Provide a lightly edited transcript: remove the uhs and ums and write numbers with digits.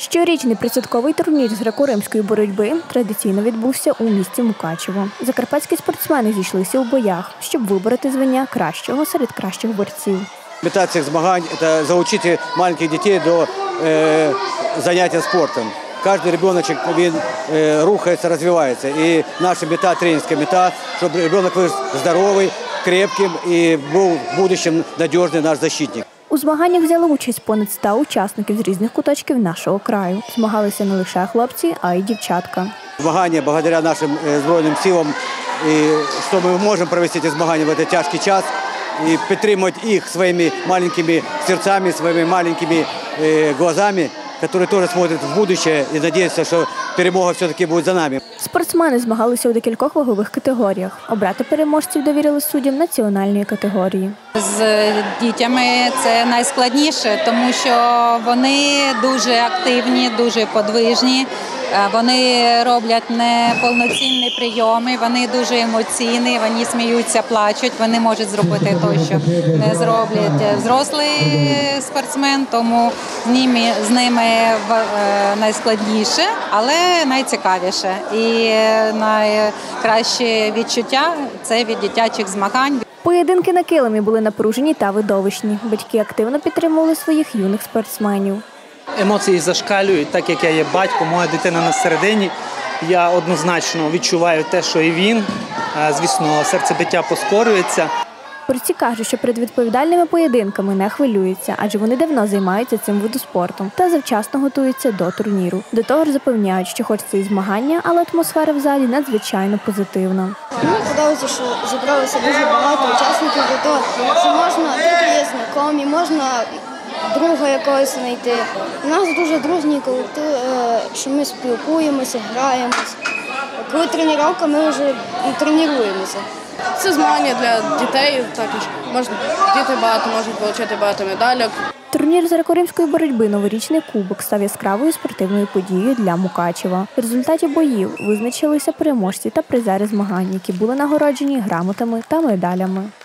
Щорічний присадковий турнір з греко-римської боротьби традиційно відбувся у місті Мукачево. Закарпатські спортсмени зійшлися у боях, щоб вибороти звання кращого серед кращих борців. Мета цих змагань – це залучити маленьких дітей до заняття спортом. Кожен ребеночок, він рухається, розвивається. І наша мета, тренерська мета, щоб ребенок був здоровий, крепким і був в будущому надіжний наш захисник. У змаганнях взяли участь понад 100 учасників з різних куточків нашого краю. Змагалися не лише хлопці, а й дівчатка. Змагання, благодаря нашим Збройним силам, що ми можемо провести ці змагання в цей тяжкий час і підтримувати їх своїми маленькими серцями, своїми маленькими глазами, які теж смотрять в будущее і сподіваються, що перемога все-таки буде за нами. Спортсмени змагалися у декількох вагових категоріях. Обрати переможців довірили суддям національної категорії. З дітями це найскладніше, тому що вони дуже активні, дуже подвижні. Вони роблять неповноцінні прийоми, вони дуже емоційні, вони сміються, плачуть, вони можуть зробити те, що не зроблять взрослий спортсмен, тому з ними найскладніше, але найцікавіше. І найкраще відчуття – це від дитячих змагань. Поєдинки на килимі були напружені та видовищні. Батьки активно підтримували своїх юних спортсменів. Емоції зашкалюють, так як я є батько, моя дитина на середині. Я однозначно відчуваю те, що і він. Звісно, серцебиття поскорюється. Борці кажуть, що перед відповідальними поєдинками не хвилюються, адже вони давно займаються цим видом спорту та завчасно готуються до турніру. До того ж запевняють, що хоч це і змагання, але атмосфера в залі надзвичайно позитивна. Мені подобається, що зібралося дуже багато учасників, що можна, тут є знайомі, можна друга якогось знайти. У нас дуже дружній колектив, що ми спілкуємося, граємося. Коли тренування, ми вже тренуємося. Це змагання для дітей, також діти багато можуть отримати багато медалей. Турнір з греко-римської боротьби «Новорічний кубок» став яскравою спортивною подією для Мукачева. В результаті боїв визначилися переможці та призери змагань, які були нагороджені грамотами та медалями.